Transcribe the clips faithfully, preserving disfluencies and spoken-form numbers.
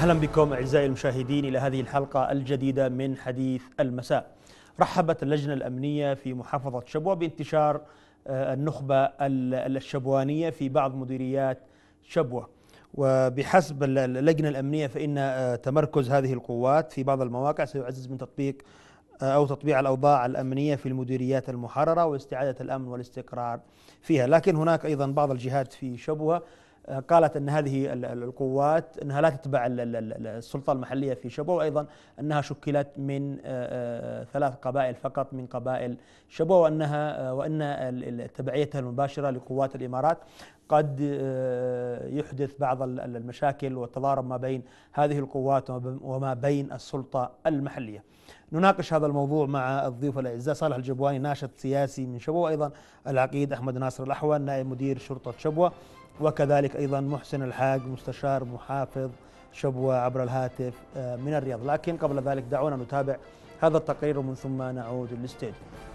أهلا بكم أعزائي المشاهدين إلى هذه الحلقة الجديدة من حديث المساء. رحبت اللجنة الأمنية في محافظة شبوة بانتشار النخبة الشبوانية في بعض مديريات شبوة، وبحسب اللجنة الأمنية فإن تمركز هذه القوات في بعض المواقع سيعزز من تطبيق أو تطبيع الأوضاع الأمنية في المديريات المحررة واستعادة الأمن والاستقرار فيها. لكن هناك أيضا بعض الجهات في شبوة قالت أن هذه القوات أنها لا تتبع السلطة المحلية في شبوة، وأيضا أنها شكلت من ثلاث قبائل فقط من قبائل شبوة، وأنها وأن تبعيتها المباشرة لقوات الإمارات قد يحدث بعض المشاكل والتضارب ما بين هذه القوات وما بين السلطة المحلية. نناقش هذا الموضوع مع الضيوف الأعزاء صالح الجبواني ناشط سياسي من شبوة، وأيضا العقيد أحمد ناصر الأحول نائب مدير شرطة شبوة، وكذلك أيضا محسن الحاج مستشار محافظ شبوة عبر الهاتف من الرياض. لكن قبل ذلك دعونا نتابع هذا التقرير ومن ثم نعود للاستديو.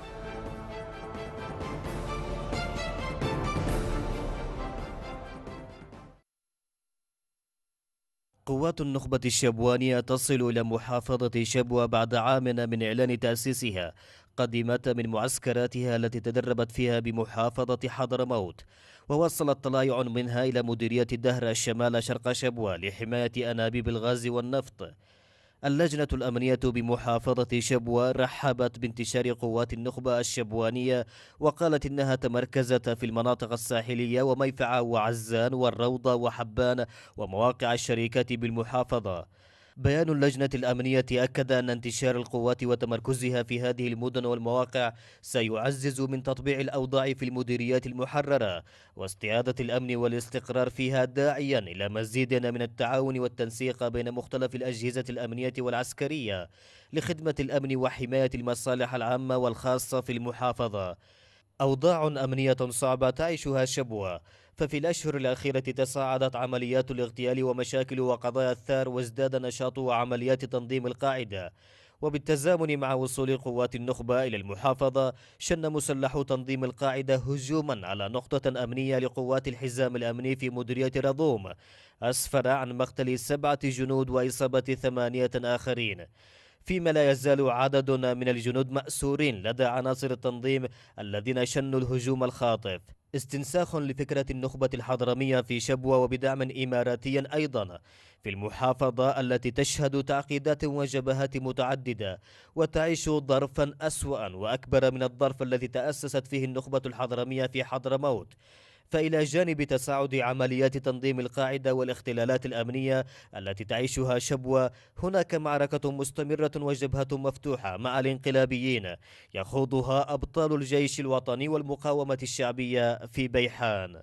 قوات النخبة الشبوانية تصل إلى محافظة شبوة بعد عام من إعلان تأسيسها. قدمت من معسكراتها التي تدربت فيها بمحافظة حضرموت، ووصلت طلائع منها إلى مديرية دهر الشمال شرق شبوة لحماية أنابيب الغاز والنفط. اللجنة الأمنية بمحافظة شبوة رحبت بانتشار قوات النخبة الشبوانية، وقالت إنها تمركزت في المناطق الساحلية وميفعة وعزان والروضة وحبان ومواقع الشركات بالمحافظة. بيان اللجنة الأمنية أكد أن انتشار القوات وتمركزها في هذه المدن والمواقع سيعزز من تطبيع الأوضاع في المديريات المحررة واستعادة الأمن والاستقرار فيها، داعيا إلى مزيد من التعاون والتنسيق بين مختلف الأجهزة الأمنية والعسكرية لخدمة الأمن وحماية المصالح العامة والخاصة في المحافظة. أوضاع أمنية صعبة تعيشها شبوة، ففي الأشهر الأخيرة تصاعدت عمليات الاغتيال ومشاكل وقضايا الثار، وازداد نشاط وعمليات تنظيم القاعدة. وبالتزامن مع وصول قوات النخبة إلى المحافظة، شن مسلحو تنظيم القاعدة هجوما على نقطة أمنية لقوات الحزام الأمني في مديرية رضوم، أسفر عن مقتل سبعة جنود وإصابة ثمانية آخرين، فيما لا يزال عدد من الجنود مأسورين لدى عناصر التنظيم الذين شنوا الهجوم الخاطف. استنساخ لفكرة النخبة الحضرمية في شبوة وبدعم إماراتي أيضا في المحافظة التي تشهد تعقيدات وجبهات متعددة وتعيش ظرفا أسوأ وأكبر من الظرف الذي تأسست فيه النخبة الحضرمية في حضرموت. فإلى جانب تصاعد عمليات تنظيم القاعدة والاختلالات الأمنية التي تعيشها شبوة، هناك معركة مستمرة وجبهة مفتوحة مع الانقلابيين يخوضها أبطال الجيش الوطني والمقاومة الشعبية في بيحان.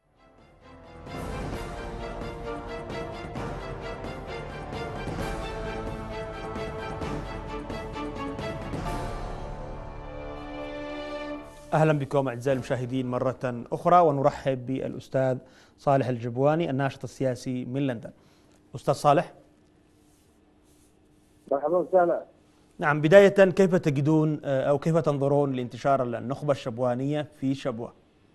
أهلا بكم أعزائي المشاهدين مرة أخرى، ونرحب بالأستاذ صالح الجبواني الناشط السياسي من لندن. أستاذ صالح. مرحبا وسهلا. نعم، بداية كيف تجدون أو كيف تنظرون لانتشار النخبة الشبوانية في شبوة؟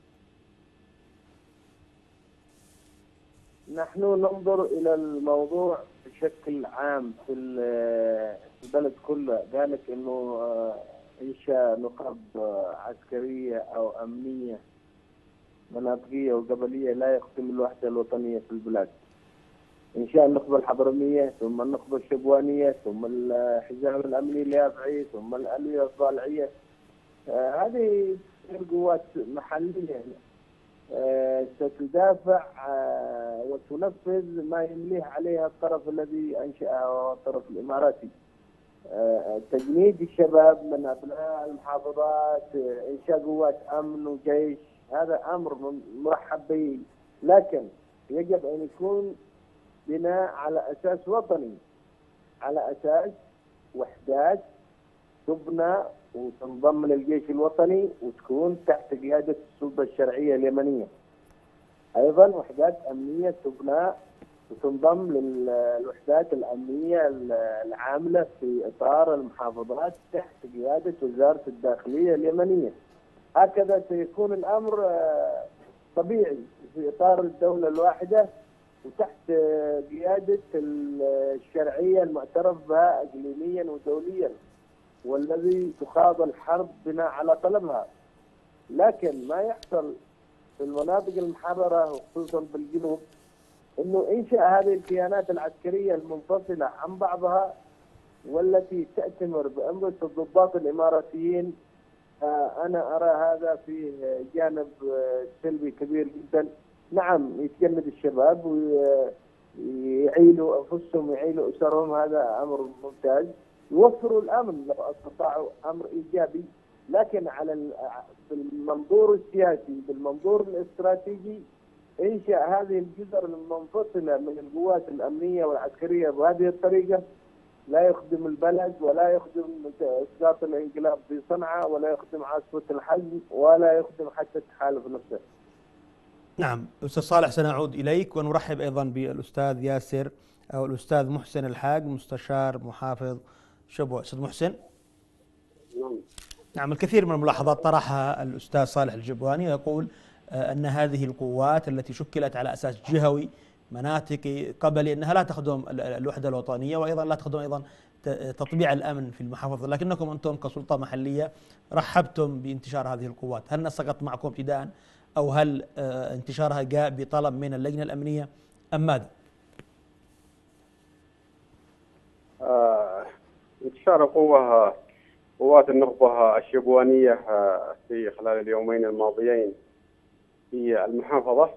نحن ننظر إلى الموضوع بشكل عام في البلد كله، ذلك أنه إنشاء نقاب عسكرية أو أمنية مناطقية وقبلية لا يخدم الوحدة الوطنية في البلاد. إنشاء النخبة الحضرمية، ثم النخبة الشبوانية، ثم الحزام الأمني اليافعي، ثم الألوية الضالعية. آه هذه قوات محلية آه ستدافع آه وتنفذ ما يمليه عليها الطرف الذي أنشأها وهو الطرف الإماراتي. تجنيد الشباب من أبناء المحافظات، إنشاء قوات أمن وجيش، هذا أمر مرحب به، لكن يجب أن يكون بناء على أساس وطني، على أساس وحدات تبنى وتنضم للجيش الوطني وتكون تحت قيادة السلطة الشرعية اليمنية. أيضا وحدات أمنية تبنى وتنضم للوحدات الأمنية العاملة في إطار المحافظات تحت قيادة وزارة الداخلية اليمنية. هكذا سيكون الأمر طبيعي في إطار الدولة الواحدة وتحت قيادة الشرعية المعترف بها إقليميا ودوليا، والذي تخاض الحرب بناء على طلبها. لكن ما يحصل في المناطق المحررة وخصوصا بالجنوب انه انشاء هذه الكيانات العسكريه المنفصله عن بعضها، والتي تأتمر بأمرة الضباط الإماراتيين. أنا أرى هذا فيه جانب سلبي كبير جدا. نعم، يتجند الشباب ويعيلوا أنفسهم ويعيلوا أسرهم، هذا أمر ممتاز. يوفروا الأمن لو استطاعوا، أمر إيجابي. لكن على بالمنظور السياسي، بالمنظور الاستراتيجي، إنشاء هذه الجزر المنفصلة من القوات الأمنية والعسكرية بهذه الطريقة لا يخدم البلد، ولا يخدم إسقاط الانقلاب في صنعاء، ولا يخدم عاصفة الحزم، ولا يخدم حتى التحالف نفسه. نعم أستاذ صالح، سنعود إليك ونرحب أيضا بالأستاذ ياسر أو الأستاذ محسن الحاج، مستشار محافظ شبوة. أستاذ محسن. نعم، الكثير من الملاحظات طرحها الأستاذ صالح الجبواني، يقول أن هذه القوات التي شكلت على أساس جهوي مناطقي قبلي أنها لا تخدم الوحدة الوطنية، وأيضا لا تخدم أيضا تطبيع الأمن في المحافظة، لكنكم أنتم كسلطة محلية رحبتم بانتشار هذه القوات. هل نسقت معكم ابتداء، أو هل انتشارها جاء بطلب من اللجنة الأمنية أم ماذا؟ آه انتشار القوة قوات النخبة الشبوانية في خلال اليومين الماضيين في المحافظة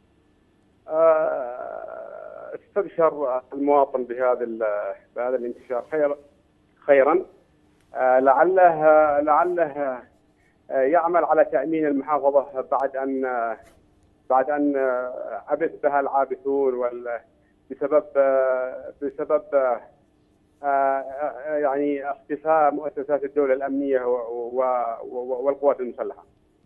استبشر المواطن بهذا بهذا الانتشار خير خيرا. لعله لعله يعمل على تأمين المحافظة بعد أن بعد أن عبث بها العابثون بسبب بسبب يعني اختفاء مؤسسات الدولة الأمنية والقوات المسلحة.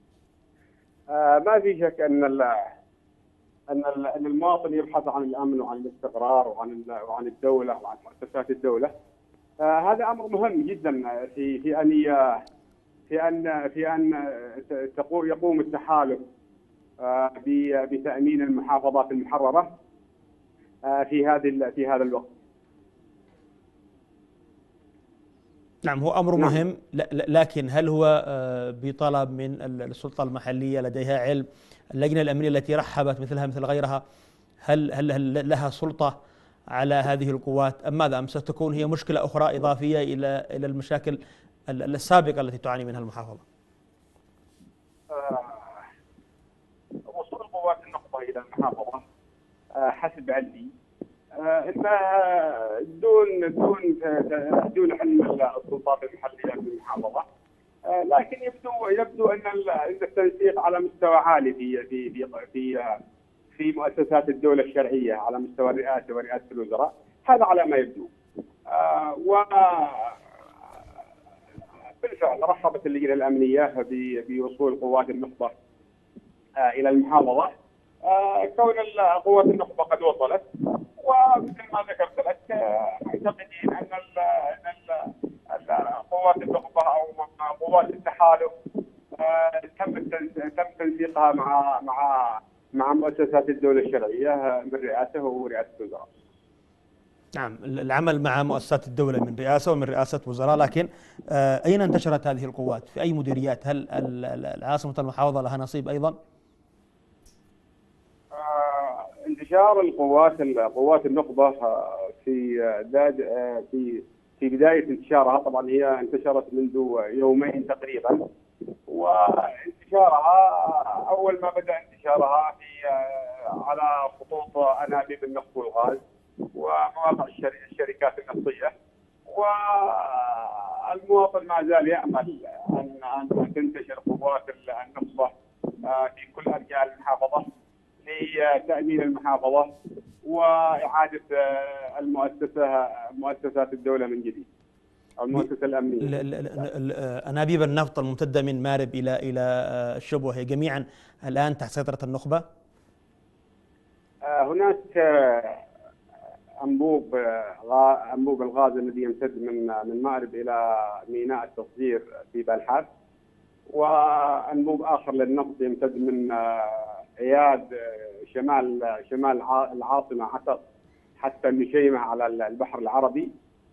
ما في شك أن أن أن المواطن يبحث عن الأمن وعن الاستقرار وعن وعن الدولة وعن مؤسسات الدولة. هذا أمر مهم جدا في في أن في أن في أن يقوم التحالف بتأمين المحافظات المحررة في هذه في هذا الوقت. نعم، هو أمر مهم، لكن هل هو بطلب من السلطة المحلية لديها علم؟ اللجنة الأمنية التي رحبت مثلها مثل غيرها، هل هل هل لها سلطة على هذه القوات أم ماذا؟ أم ستكون هي مشكلة أخرى إضافية إلى إلى المشاكل السابقة التي تعاني منها المحافظة؟ وصول قوات النخبة إلى المحافظة حسب علمي انها دون دون دون حلم السلطات المحليه في المحافظه، لكن يبدو يبدو ان التنسيق على مستوى عالي في في في في في مؤسسات الدوله الشرعيه على مستوى الرئاسه ورئاسه الوزراء، هذا على ما يبدو. و بالفعل رحبت اللجنه الامنيه بوصول قوات النخبه الى المحافظه، كون قوات النخبه قد وصلت. ومثل ما ذكرت لك معتقدين ان ان قوات النخبه او قوات التحالف تم تم تنسيقها مع مع مع مؤسسات الدوله الشرعيه من رئاسه ورئاسه الوزراء. نعم، العمل مع مؤسسات الدوله من رئاسه ومن رئاسه وزراء، لكن اين انتشرت هذه القوات؟ في اي مديريات؟ هل العاصمه المحافظه لها نصيب ايضا؟ انتشار القوات قوات النخبه في في في بدايه انتشارها، طبعا هي انتشرت منذ يومين تقريبا، وانتشارها اول ما بدا انتشارها في على خطوط انابيب النفط والغاز ومواقع الشركات النفطيه، والمواطن ما زال يامل ان ان تنتشر قوات النخبه في كل ارجاء المحافظه لتأمين المحافظة وإعادة المؤسسة مؤسسات الدولة من جديد، أو المؤسسة الأمنية. أنابيب النفط الممتدة من مارب إلى إلى الشبوة هي جميعا الآن تحت سيطرة النخبة؟ هناك أنبوب أنبوب الغاز الذي يمتد من من مارب إلى ميناء التصدير في بلحاس، وأنبوب آخر للنفط يمتد من اياد شمال شمال العاصمه حتى حتى النشيمه على البحر العربي.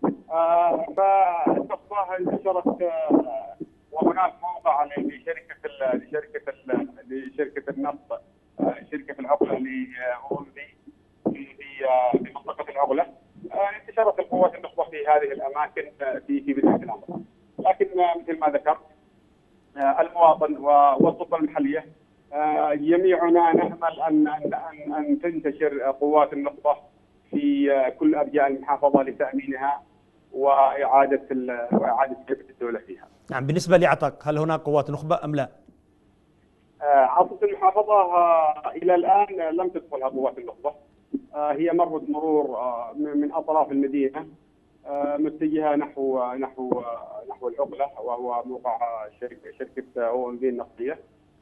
فالنقطه انتشرت، وهناك موقع لشركه لشركه لشركه النفط، شركه العقله اللي في في منطقه العقله. انتشرت القوات النخبه في هذه الاماكن في في بدايه الامر، لكن مثل ما ذكرت المواطن والسلطه المحليه جميعنا نامل ان ان ان, أن تنتشر قوات النخبه في كل ارجاء المحافظه لتامينها واعاده واعاده هيبه الدوله فيها. نعم، بالنسبه لعتق هل هناك قوات نخبه ام لا؟ عاصمه المحافظه الى الان لم تدخلها قوات النخبه، هي مرت مرور من اطراف المدينه متجهه نحو نحو نحو العقله، وهو موقع شركه شركه او ام في النفطيه،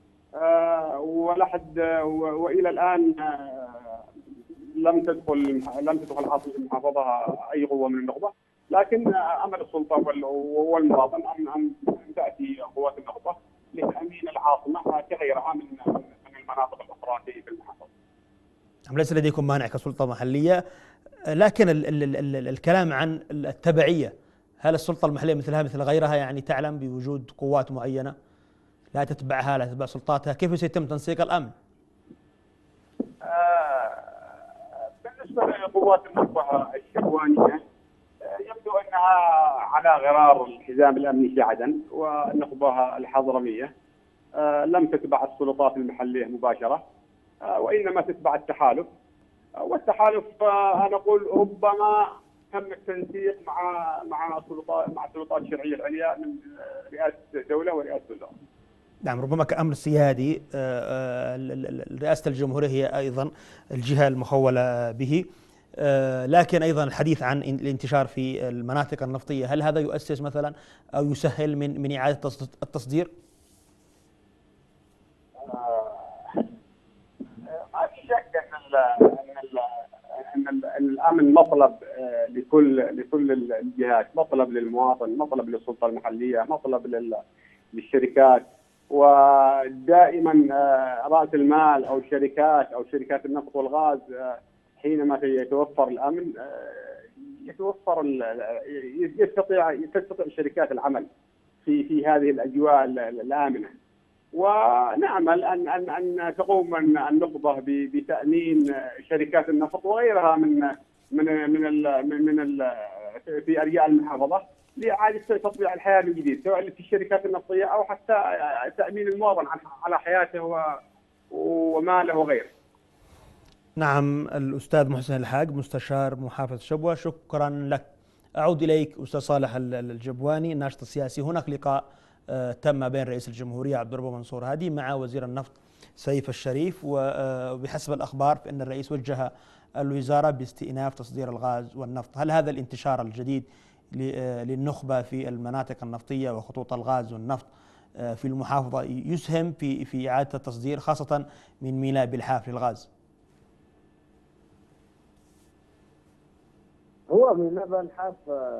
ولحد والى الان لم تدخل لم تدخل عاصمه المحافظه اي قوه من النخبه، لكن امل السلطه والمواطن ان ان تاتي قوات النخبه لتامين العاصمه كغيرها من من المناطق الاخرى في المحافظه. ليس لديكم مانع كسلطه محليه، لكن ال ال ال الكلام عن التبعيه، هل السلطه المحليه مثلها مثل غيرها يعني تعلم بوجود قوات معينه لا تتبعها لا تتبع سلطاتها؟ كيف سيتم تنسيق الامن؟ آه بالنسبه لقوات النخبه الشبوانيه يبدو انها على غرار الحزام الامني في عدن، والنخبه الحضرميه آه لم تتبع السلطات المحليه مباشره، آه وانما تتبع التحالف، آه والتحالف آه انا اقول ربما تم التنسيق مع مع سلطات مع السلطات الشرعيه العليا من رئاسه الدوله ورئاسه الوزراء. نعم، ربما كأمر سيادي رئاسة الجمهورية هي أيضا الجهة المخولة به، لكن أيضا الحديث عن الانتشار في المناطق النفطية، هل هذا يؤسس مثلا أو يسهل من من إعادة التصدير؟ ما في شك أن أن أن الأمن مطلب لكل لكل الجهات، مطلب للمواطن، مطلب للسلطة المحلية، مطلب للشركات، ودائما رأس المال أو الشركات أو شركات النفط والغاز حينما يتوفر الأمن يتوفر يستطيع تستطيع الشركات العمل في في هذه الأجواء الآمنة، ونعمل أن أن أن تقوم النخبة بتأمين شركات النفط وغيرها من من من ال من ال في أرجاء المحافظة لإعادة تطبيع الحياة من جديد، سواء في الشركات النفطية أو حتى تأمين المواطن على حياته وماله وغيره. نعم، الأستاذ محسن الحاج مستشار محافظة شبوة، شكرا لك. أعود إليك أستاذ صالح الجبواني الناشط السياسي. هناك لقاء تم بين رئيس الجمهورية عبد الرب منصور هادي مع وزير النفط سيف الشريف، وبحسب الأخبار فإن الرئيس وجه الوزارة باستئناف تصدير الغاز والنفط. هل هذا الانتشار الجديد للنخبة في المناطق النفطية وخطوط الغاز والنفط في المحافظة يسهم في في إعادة التصدير خاصة من ميناء بالحاف للغاز؟ هو ميناء بالحاف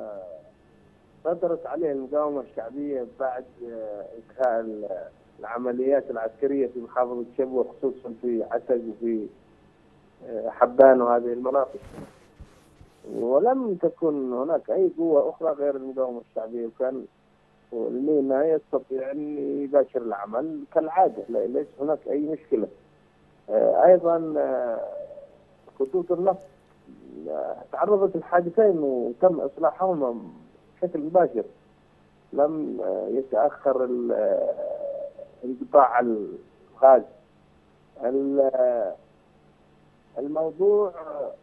قدرت عليه المقاومة الشعبية بعد انتهاء العمليات العسكرية في محافظة شبوة، خصوصا في عتق وفي حبان وهذه المناطق، ولم تكن هناك أي قوة أخرى غير المقاومة الشعبية، وكان الميناء يستطيع أن يباشر العمل كالعادة، ليس هناك أي مشكلة. أيضا خطوط النفط تعرضت لحادثين وتم إصلاحهما بشكل مباشر، لم يتأخر انقطاع الغاز. الموضوع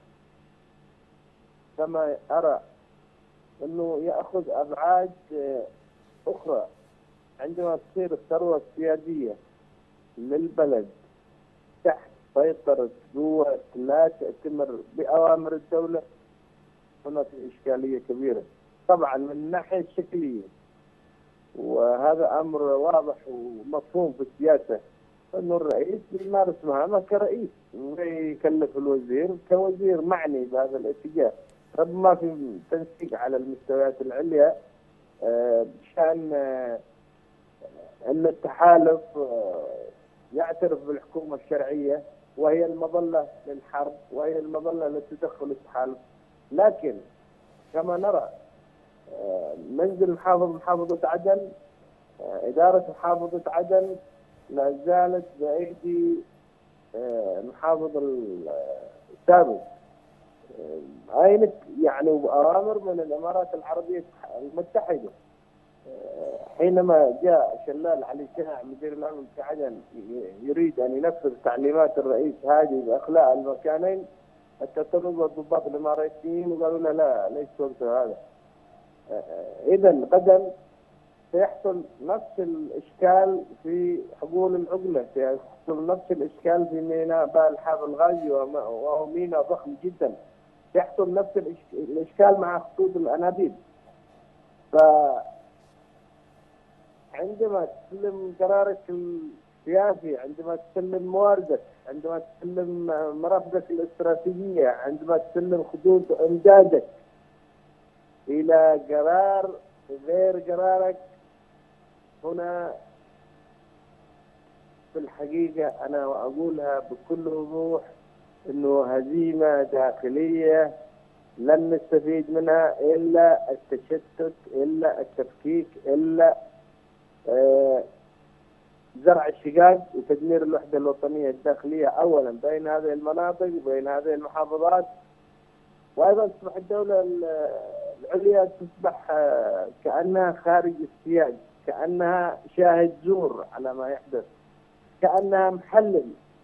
كما أرى أنه يأخذ أبعاد أخرى عندما تصير الثروة السيادية للبلد تحت سيطرة قوة لا تأتمر بأوامر الدولة. هنا في إشكالية كبيرة طبعا من الناحية الشكلية، وهذا أمر واضح ومفهوم في السياسة، أنه الرئيس يمارس مهامه كرئيس ويكلف الوزير كوزير معني بهذا الاتجاه، ربما في تنسيق على المستويات العليا بشأن أن التحالف يعترف بالحكومة الشرعية، وهي المظلة للحرب وهي المظلة للتدخل التحالف. لكن كما نرى منزل محافظ محافظة عدن، إدارة محافظة عدن لا زالت بأيدي المحافظ السابق، عينك يعني وأوامر من الإمارات العربية المتحدة. حينما جاء شلال علي شاع مدير الأمن في عدن يريد أن ينفذ تعليمات الرئيس هادي بإخلاء المكانين، اتصلوا بالضباط الإماراتيين وقالوا له لا ليس وقته هذا. إذا غدا سيحصل نفس الإشكال في حقول العقلة، سيحصل نفس الإشكال في ميناء بال حاب الغازي وهو ميناء ضخم جدا، سيحصل نفس الإشكال مع خطوط الأنابيب. فعندما تسلم قرارك السياسي، عندما تسلم مواردك، عندما تسلم مرافقك الاستراتيجية، عندما تسلم خطوط إمدادك إلى قرار غير قرارك، هنا في الحقيقة أنا أقولها بكل وضوح إنه هزيمة داخلية لن نستفيد منها إلا التشتت، إلا التفكيك، إلا آه زرع الشقاق وتدمير الوحدة الوطنية الداخلية أولا بين هذه المناطق وبين هذه المحافظات. وأيضا تصبح الدولة العليا تصبح كأنها خارج السياق، كأنها شاهد زور على ما يحدث، كأنها محلل.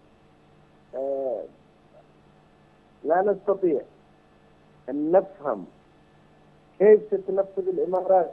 لا نستطيع أن نفهم كيف ستنفذ الإمارات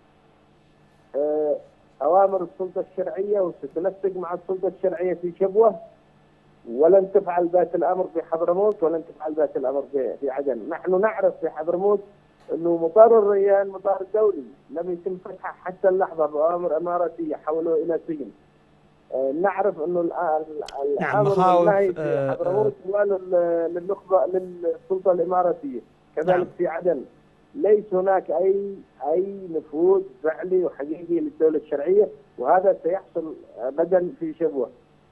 أوامر السلطة الشرعية وستنسق مع السلطة الشرعية في شبوة، ولن تفعل ذات الأمر في حضرموت، ولن تفعل ذات الأمر في عدن. نحن نعرف في حضرموت أنه مطار الريان مطار دولي لم يتم فتحه حتى اللحظة بأوامر إماراتية، حولوه إلى سجن. نعرف أنه الأمر النهي في حضرموت هو للنخبة للسلطة الإماراتية، كذلك في عدن ليس هناك أي أي نفوذ فعلي وحقيقي للدولة الشرعية، وهذا سيحصل غدا في شبوة،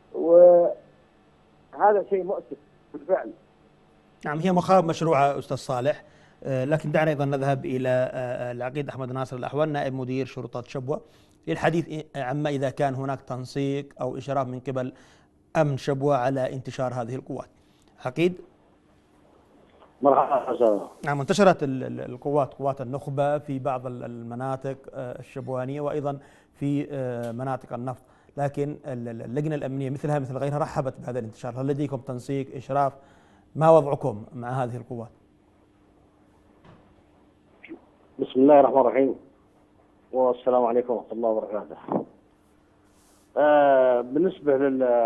وهذا شيء مؤسف بالفعل. نعم، هي مخاوف مشروعة أستاذ صالح، لكن دعنا أيضا نذهب إلى العقيد أحمد ناصر الأحول نائب مدير شرطة شبوة للحديث عما إذا كان هناك تنسيق أو إشراف من قبل أمن شبوة على انتشار هذه القوات. عقيد. مرحبا. نعم، انتشرت القوات قوات النخبة في بعض المناطق الشبوانية وأيضا في مناطق النفط، لكن اللجنة الأمنية مثلها مثل غيرها رحبت بهذا الانتشار. هل لديكم تنسيق إشراف؟ ما وضعكم مع هذه القوات؟ بسم الله الرحمن الرحيم والسلام عليكم ورحمة الله وبركاته. آه بالنسبة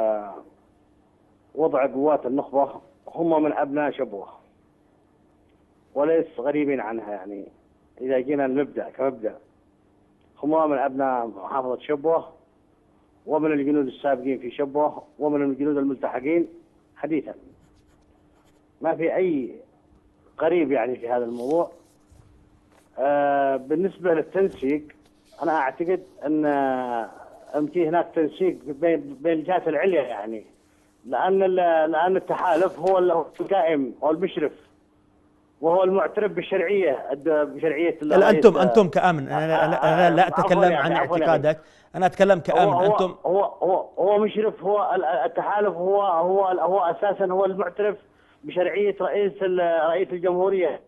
لوضع قوات النخبة، هم من أبناء شبوة وليس غريبين عنها. يعني إذا جينا المبدأ كمبدأ، هم من أبناء محافظة شبوة ومن الجنود السابقين في شبوة ومن الجنود الملتحقين حديثا. ما في أي قريب يعني في هذا الموضوع. آه بالنسبة للتنسيق، أنا أعتقد أن في هناك تنسيق بين بين الجهات العليا، يعني لأن لأن التحالف هو القائم هو المشرف وهو المعترف بالشرعية بشرعية. لا، أنتم أنتم كأمن، أنا, أنا لا أتكلم عن اعتقادك، أنا أتكلم كأمن. هو أنتم هو هو هو مشرف، هو التحالف هو هو هو أساسا هو المعترف بشرعية رئيس رئيس الجمهورية.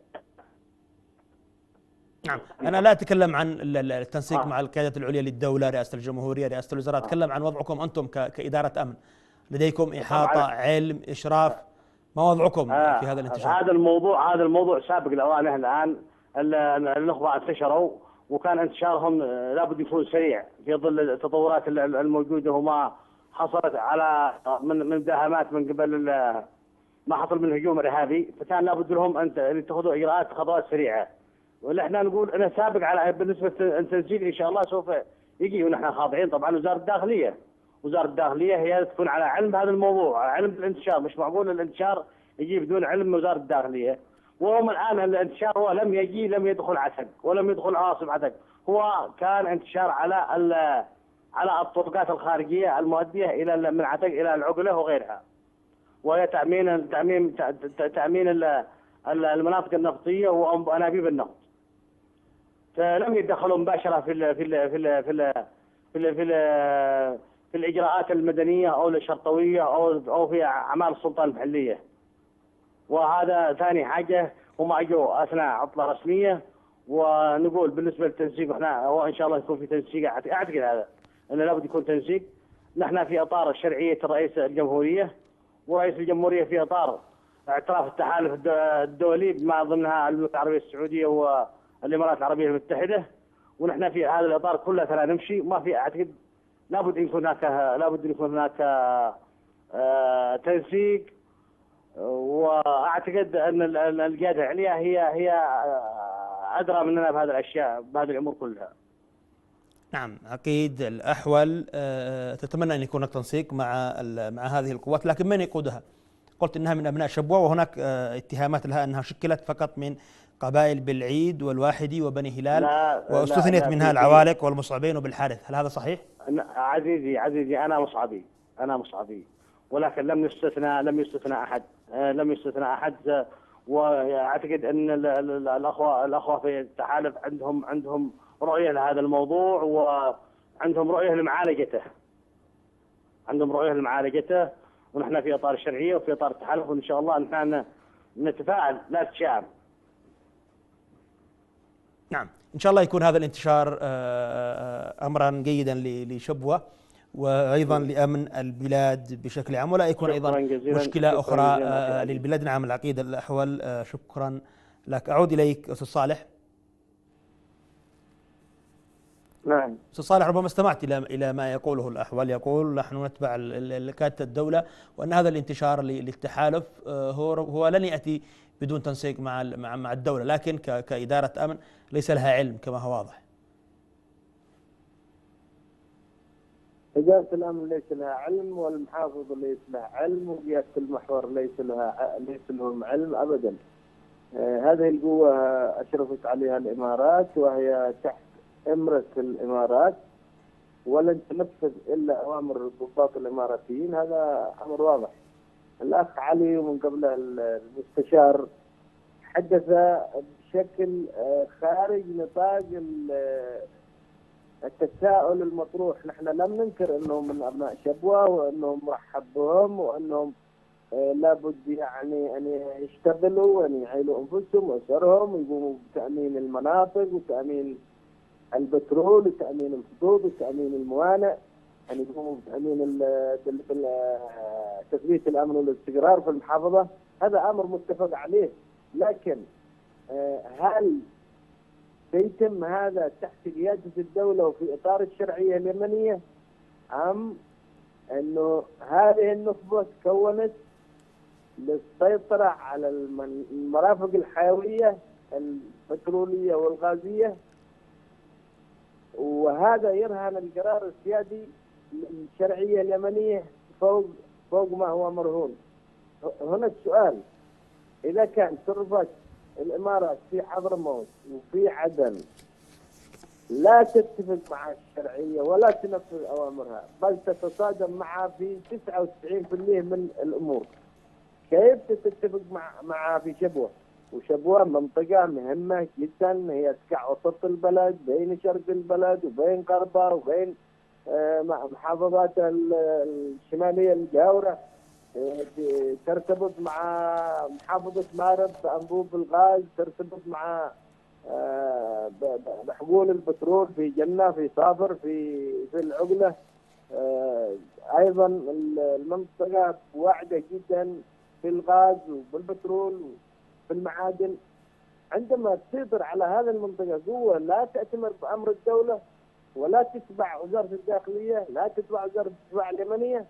نعم، أنا لا أتكلم عن التنسيق آه. مع القيادة العليا للدولة، رئاسة الجمهورية، رئاسة الوزراء. أتكلم عن وضعكم أنتم كإدارة أمن، لديكم إحاطة، علم، إشراف، ما وضعكم آه. في هذا الانتشار؟ هذا الموضوع هذا الموضوع سابق الأوان. الآن النخبة انتشروا، وكان انتشارهم لابد يكون سريع في ظل التطورات الموجودة وما حصلت على من من مداهمات من قبل ما حصل من هجوم إرهابي، فكان لابد لهم أن يتخذوا إجراءات خطوات سريعة. ونحن نقول أنا سابق على بالنسبة للتنسيق إن شاء الله سوف يجي، ونحن خاضعين طبعا وزارة الداخلية. وزارة الداخلية هي تكون على علم بهذا الموضوع، على علم بالانتشار. مش معقول الانتشار يجي بدون علم وزارة الداخلية. وهم الآن الانتشار هو لم يجي لم يدخل عسق ولم يدخل عاصم عسق، هو كان انتشار على على الطرقات الخارجيه المؤديه الى من عتق الى العقله وغيرها، وهي تامين تامين تامين المناطق النفطيه وانابيب النفط. فلم يتدخلوا مباشره في ال في ال في ال في ال في ال في, ال في الاجراءات المدنيه او الشرطويه او او في اعمال السلطه المحليه. وهذا ثاني حاجه، هم اجوا اثناء عطله رسميه. ونقول بالنسبه للتنسيق، احنا وان شاء الله يكون في تنسيق، اعتقد هذا انه لابد يكون تنسيق. نحن في اطار شرعيه رئيس الجمهوريه، ورئيس الجمهوريه في اطار اعتراف التحالف الدولي بما ضمنها المملكه العربيه السعوديه والامارات العربيه المتحده، ونحن في هذا الاطار كله ترى نمشي. ما في اعتقد لابد ان يكون هناك لابد ان يكون هناك آه تنسيق. واعتقد ان القياده العليا هي هي ادرى مننا بهذه الاشياء، بهذه الامور كلها. نعم اكيد الاحول تتمنى ان يكون هناك تنسيق مع مع هذه القوات، لكن من يقودها؟ قلت انها من ابناء شبوه، وهناك اتهامات لها انها شكلت فقط من قبائل بالعيد والواحدي وبني هلال، واستثنيت منها العوالق والمصعبين وبالحارث، هل هذا صحيح؟ عزيزي عزيزي انا مصعبي انا مصعبي ولكن لم يستثنى لم يستثنى احد لم يستثنى احد. واعتقد ان الاخوه الاخوه في التحالف عندهم عندهم رؤيه لهذا الموضوع، وعندهم رؤيه لمعالجته عندهم رؤيه لمعالجته ونحن في اطار الشرعيه وفي اطار التحالف، وان شاء الله نحن نتفاعل لا تشاءم. نعم ان شاء الله يكون هذا الانتشار امرا جيدا لشبوه وايضا لامن البلاد بشكل عام، ولا يكون ايضا مشكله اخرى للبلاد. نعم العقيد الاحول، شكرا لك. اعود اليك استاذ صالح. نعم استاذ صالح، ربما استمعت الى الى ما يقوله الاحول، يقول نحن نتبع كادة الدوله، وان هذا الانتشار للتحالف هو هو لن ياتي بدون تنسيق مع مع مع الدوله، لكن كاداره امن ليس لها علم كما هو واضح. إدارة الأمن ليس لها علم، والمحافظة ليس لها علم، وقيادة المحور ليس لها ليس لهم علم أبدا. آه هذه القوة أشرفت عليها الإمارات، وهي تحت إمرة الإمارات، ولن تنفذ إلا أوامر الضباط الإماراتيين، هذا أمر واضح. الأخ علي ومن قبله المستشار حدث بشكل آه خارج نطاق التساؤل المطروح. نحن لم ننكر انهم من ابناء شبوه، وانهم مرحب بهم، وانهم آه لابد يعني ان يشتغلوا وان يعيلوا انفسهم واسرهم ويقوموا بتامين المناطق وتامين البترول وتامين الخطوط وتامين الموانئ، ان يقوموا بتامين تثبيت الامن والاستقرار في المحافظه. هذا امر متفق عليه، لكن آه هل سيتم هذا تحت قيادة الدولة وفي إطار الشرعية اليمنية، أم أنه هذه النخبة تكونت للسيطرة على المرافق الحيوية البترولية والغازية، وهذا يرهن القرار السيادي للشرعية اليمنية فوق فوق ما هو مرهون. هنا السؤال، إذا كان تصرفات الإمارات في حضرموت وفي عدن لا تتفق مع الشرعية ولا تنفذ أوامرها، بل تتصادم معها في تسعة وتسعين بالمئة من الأمور، كيف تتفق مع معها في شبوة؟ وشبوة منطقة مهمة جدا، هي تقع وسط البلد بين شرق البلد وبين غربها وبين محافظات الشمالية الجاورة، ترتبط مع محافظة مارب بأنبوب الغاز، ترتبط مع بحقول البترول في جنة، في صافر، في في العقلة. أيضا المنطقة واعدة جدا في الغاز وبالبترول وفي المعادن. عندما تسيطر على هذه المنطقة قوة لا تأتمر بأمر الدولة ولا تتبع وزارة الداخلية، لا تتبع وزارة الدفاع اليمنية،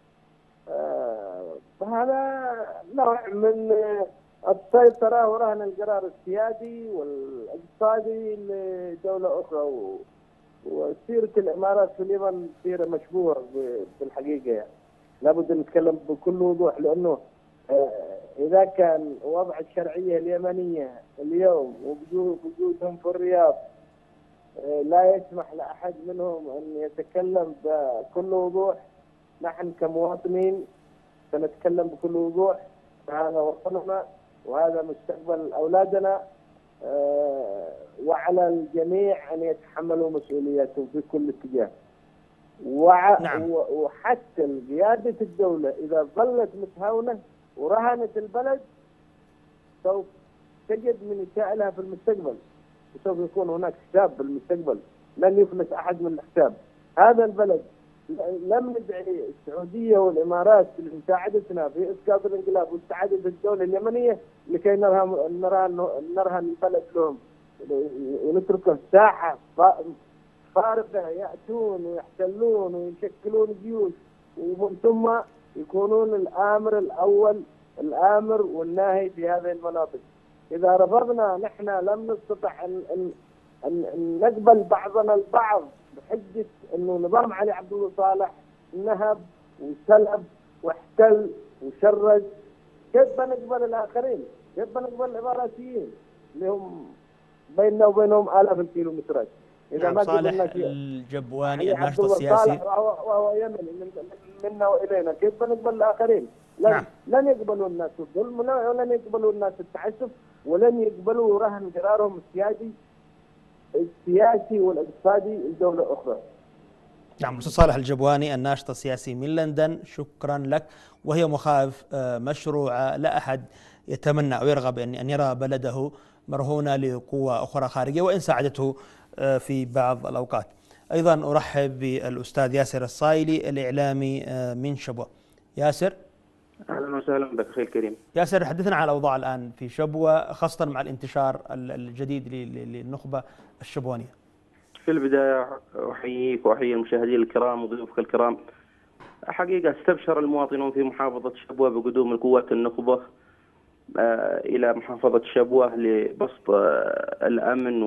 فهذا نوع من السيطرة ورهن القرار السيادي والاقتصادي لدولة أخرى. وسيرة الإمارات في اليمن سيرة مشبوهة في الحقيقة، يعني لابد أن نتكلم بكل وضوح، لأنه إذا كان وضع الشرعية اليمنية اليوم ووجودهم في الرياض لا يسمح لأحد منهم أن يتكلم بكل وضوح. نحن كمواطنين سنتكلم بكل وضوح، هذا وطننا وهذا مستقبل أولادنا، وعلى الجميع أن يتحملوا مسؤولياتهم في كل اتجاه. وع... نعم. وحتى قيادة الدولة إذا ظلت متهاونة ورهنت البلد سوف تجد من يسائلها في المستقبل، وسوف يكون هناك حساب في المستقبل، لن يفلت أحد من الحساب. هذا البلد لم ندعي السعودية والإمارات لمساعدتنا في إسقاط الانقلاب واستعادة الدولة اليمنية لكي نرهن نرهن البلد لهم ونترك ساحة فارغة يأتون ويحتلون ويشكلون جيوش ومن ثم يكونون الآمر الأول الآمر والناهي في هذه المناطق. إذا رفضنا نحن لم نستطع أن, أن, أن نقبل بعضنا البعض بحجة أنه نظام علي عبد الله صالح نهب وسلب واحتل وشرد، كيف بنقبل الآخرين؟ كيف بنقبل الإماراتيين اللي هم بيننا وبينهم آلاف الكيلومترات؟ إذا نعم. ما صالح الجبواني الناشط السياسي وهو يمني منا وإلينا، كيف بنقبل الآخرين؟ لن, نعم. لن يقبلوا الناس الظلم ولن يقبلوا الناس التعسف ولن يقبلوا رهن قرارهم السياسي السياسي والاقتصادي لدولة أخرى. نعم. أستاذ صالح الجبواني الناشط السياسي من لندن، شكرا لك. وهي مخاوف مشروعة، لا أحد يتمنى أو يرغب أن يرى بلده مرهونة لقوة أخرى خارجية وإن ساعدته في بعض الأوقات. أيضا أرحب بالأستاذ ياسر الصايلي الإعلامي من شبوة. ياسر، أهلا وسهلا بك أخي الكريم. ياسر، حدثنا عن الأوضاع الآن في شبوة خاصة مع الانتشار الجديد للنخبة الشبوانية. في البداية أحييك وأحيي المشاهدين الكرام وضيوفك الكرام. حقيقة استبشر المواطنون في محافظة شبوة بقدوم القوات النخبة إلى محافظة شبوة لبسط الأمن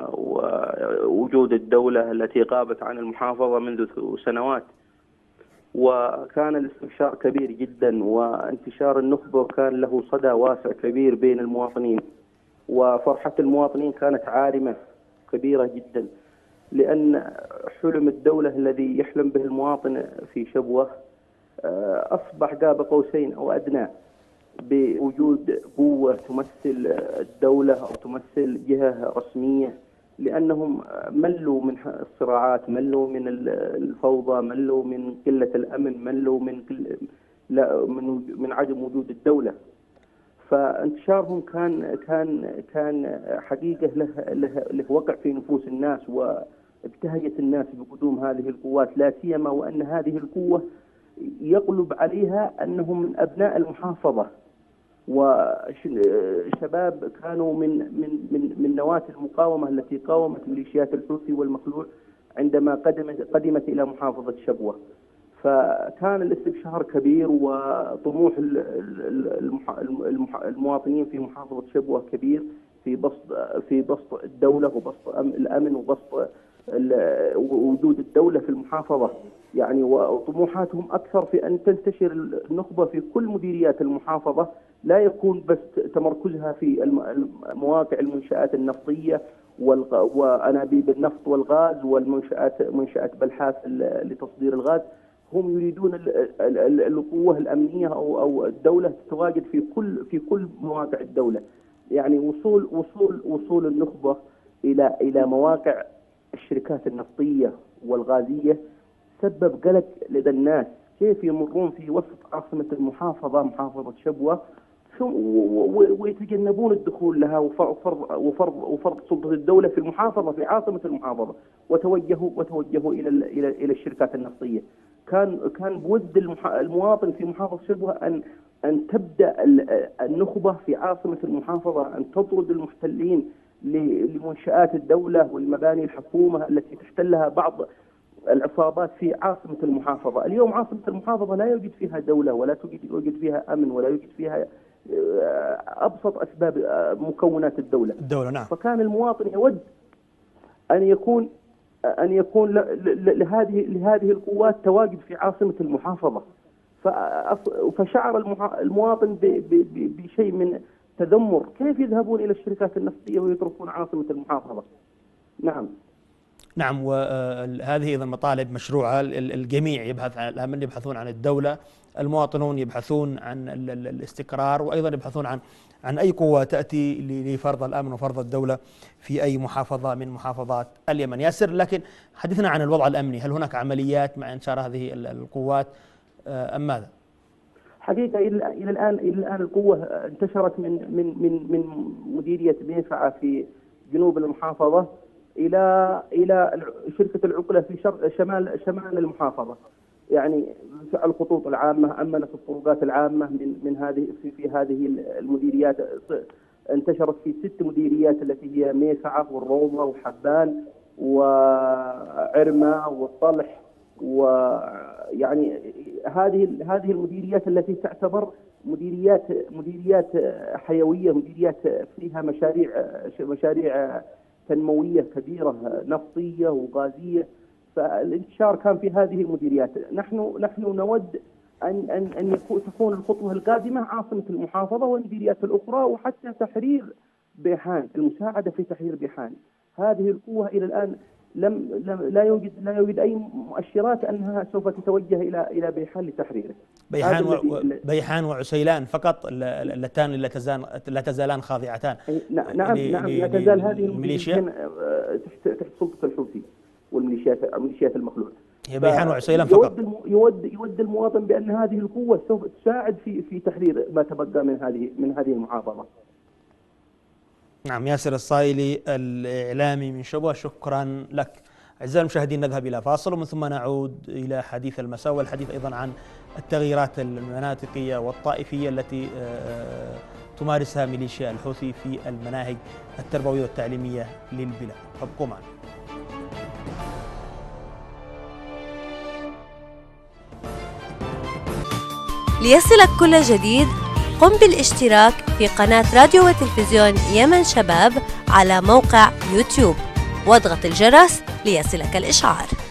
ووجود الدولة التي غابت عن المحافظة منذ سنوات، وكان الاستبشار كبير جدا، وانتشار النخبة كان له صدى واسع كبير بين المواطنين، وفرحة المواطنين كانت عارمة كبيرة جدا، لأن حلم الدولة الذي يحلم به المواطن في شبوة أصبح قاب قوسين أو أدنى بوجود قوة تمثل الدولة أو تمثل جهة رسمية، لأنهم ملوا من الصراعات، ملوا من الفوضى، ملوا من قلة الأمن، ملوا من لا من من عدم وجود الدولة. فانتشارهم كان كان كان حقيقة له له, له وقع في نفوس الناس، وابتهجت الناس بقدوم هذه القوات، لا سيما وأن هذه القوة يغلب عليها أنهم من أبناء المحافظة وشباب كانوا من من من من نواة المقاومة التي قاومت ميليشيات الحوثي والمخلوع عندما قدمت قدمت إلى محافظة شبوة. فكان الاستبشار كبير، وطموح المواطنين في محافظة شبوة كبير في بسط في بسط الدولة وبسط الأمن وبسط وجود الدولة في المحافظة، يعني وطموحاتهم أكثر في أن تنتشر النخبة في كل مديريات المحافظة، لا يكون بس تمركزها في مواقع المنشآت النفطية وأنابيب النفط والغاز والمنشآت منشآت بلحاس لتصدير الغاز. هم يريدون القوة الأمنية أو أو الدولة تتواجد في كل في كل مواقع الدولة، يعني وصول وصول وصول النخبة إلى إلى مواقع الشركات النفطية والغازية سبب قلق لدى الناس، كيف يمرون في وسط عاصمة المحافظة محافظة شبوة ويتجنبون الدخول لها وفرض وفرض وفرض سلطة الدولة في المحافظة في عاصمة المحافظة، وتوجهوا وتوجهوا إلى إلى إلى الشركات النفطية. كان كان بود المواطن في محافظة شبوة أن أن تبدأ النخبة في عاصمة المحافظة أن تطرد المحتلين لمنشآت الدولة والمباني الحكومة التي تحتلها بعض العصابات في عاصمة المحافظة. اليوم عاصمة المحافظة لا يوجد فيها دولة ولا يوجد فيها أمن ولا يوجد فيها أبسط أسباب مكونات الدولة. الدولة نعم. فكان المواطن يود أن يكون أن يكون لهذه لهذه القوات تواجد في عاصمة المحافظة، فشعر المواطن بشيء من تذمر، كيف يذهبون إلى الشركات النفطية ويتركون عاصمة المحافظة؟ نعم. نعم، وهذه أيضا مطالب مشروعة. الجميع يبحث عن الأمن، يبحثون عن الدولة، المواطنون يبحثون عن الاستقرار، وأيضا يبحثون عن عن أي قوة تأتي لفرض الأمن وفرض الدولة في أي محافظة من محافظات اليمن. ياسر، لكن حدثنا عن الوضع الأمني، هل هناك عمليات مع انتشار هذه القوات أم ماذا؟ حقيقة إلى الآن إلى الآن القوة انتشرت من من من من مديرية ميفعة في جنوب المحافظة إلى إلى شركة العقلة في شرق شمال شمال المحافظة. يعني على الخطوط العامة، أمنت الطرقات العامة من من هذه في, في هذه المديريات. انتشرت في ست مديريات التي هي ميفعة والروضة وحبان وعرمة والطلح، ويعني هذه هذه المديريات التي تعتبر مديريات مديريات حيوية، مديريات فيها مشاريع مشاريع تنموية كبيرة نفطية وغازية. فالانتشار كان في هذه المديريات. نحن نحن نود ان ان ان تكون الخطوة القادمة عاصمة المحافظة والمديريات الأخرى، وحتى تحرير بيحان، المساعدة في تحرير بيحان. هذه القوة إلى الآن لم, لم لا يوجد لا يوجد أي مؤشرات أنها سوف تتوجه إلى إلى بيحان لتحريره. بيحان و... بيحان وعسيلان فقط اللتان لا تزال لا تزالان خاضعتان. نعم نعم لا تزال هذه الميليشيا تحت تحت سلطة الحوثي والميليشيات الميليشيات المخلوع. هي بيحان وعسيلان فقط. يود يود المواطن بأن هذه القوة سوف تساعد في في تحرير ما تبقى من هذه من هذه المحافظة. نعم، ياسر الصايلي الإعلامي من شبوة، شكرا لك. أعزائي المشاهدين، نذهب إلى فاصل ومن ثم نعود إلى حديث المساء والحديث أيضا عن التغييرات المناطقية والطائفية التي تمارسها ميليشيا الحوثي في المناهج التربوية والتعليمية للبلاد. فابقوا معنا. ليصلك كل جديد قم بالاشتراك في قناة راديو وتلفزيون يمن شباب على موقع يوتيوب واضغط الجرس ليصلك الإشعار.